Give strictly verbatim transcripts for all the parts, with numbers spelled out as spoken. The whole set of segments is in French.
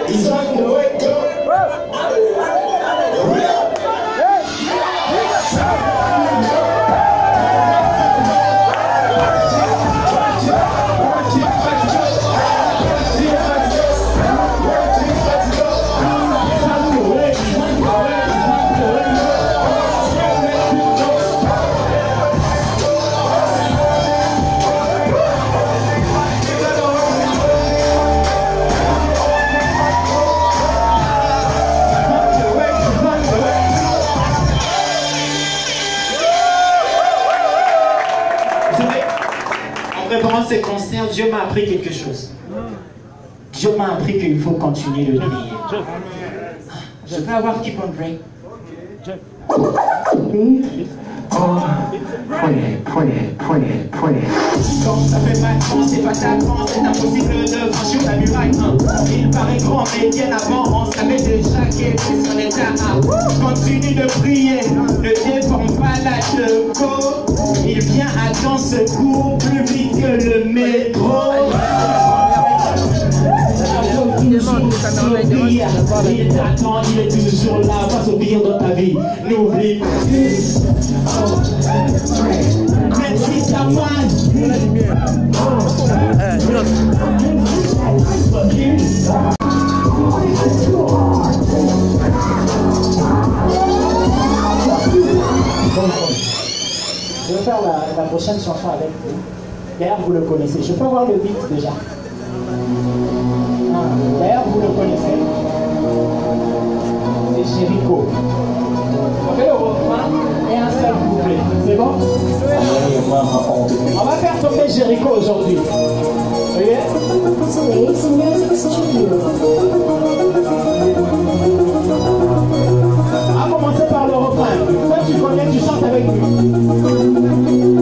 Ce concert, Dieu m'a appris quelque chose. Dieu m'a appris qu'il faut continuer de prier. Je peux avoir keep on praying. Pray, pray, pray, pray. Quand ça fait mal, quand c'est pas ta grande, c'est impossible de franchir la muraille. Hein. Il paraît grand, mais bien avant, on savait déjà qu'elle était sur l'état. Hein. Continue de prier, ne déforme pas la teco. Il vient à ton secours plus vite que le métro. Il t'attend, il est toujours là, va s'oublier dans ta vie. N'oublie plus. Même si ça moine. Je vais faire la, la prochaine chanson avec vous. D'ailleurs, vous le connaissez. Je peux avoir le beat déjà. D'ailleurs, vous le connaissez. C'est Jericho. On fait le refrain et un seul couplet. C'est bon? On va faire tomber Jericho aujourd'hui. Vous voyez? On va commencer par le refrain. Toi, tu connais, tu chantes avec lui.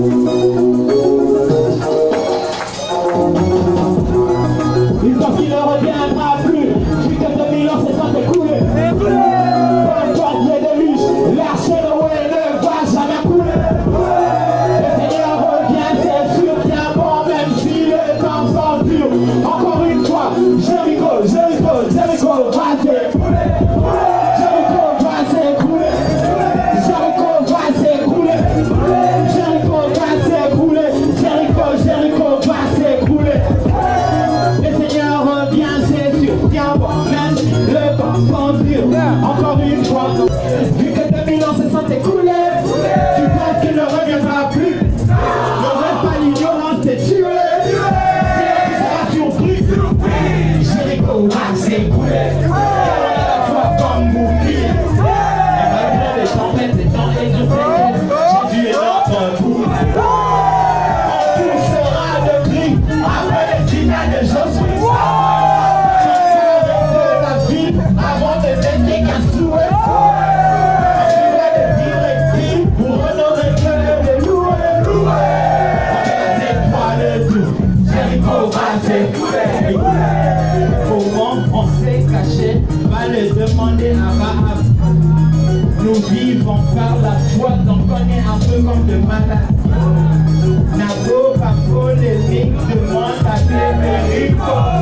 Une fois qu'il ne reviendra plus, plus que deux mille ans se sont écoulés. Peu importe les déluges, l'arche de Noé ne va jamais couler. Le Seigneur revient, c'est sûr, bien bon, même si les temps sont durs. Encore une fois, Jericho, Jericho, Jericho va s'écouler. Jericho va s'écouler. Jericho va s'écouler. Jericho va s'écouler. Jericho, Jericho va s'écouler. Bien bon, même si le temps sont dur. Encore une fois, vu que deux mille ans se sont écoulés, tu penses qu'il ne reviendra plus. Ne reste pas l'ignorance, t'es tué. Tu seras surpris. Jericho va s'écouler. La foi comme bouclier. Et malgré les tempêtes, les temps et de faiblesse, Jésus est notre bout. On poussera de cris après les finales de Josué. Avant de mettre qu'un souhait, je vais le dire pour honorer que le louer, louer. C'est toi le tout, Jericho va s'écouler. Comment on s'est caché, va le demander à Rahab. Nous vivons par la foi, donc on est un peu comme de malades. N'a beau pas polémique, demande à tes mérites.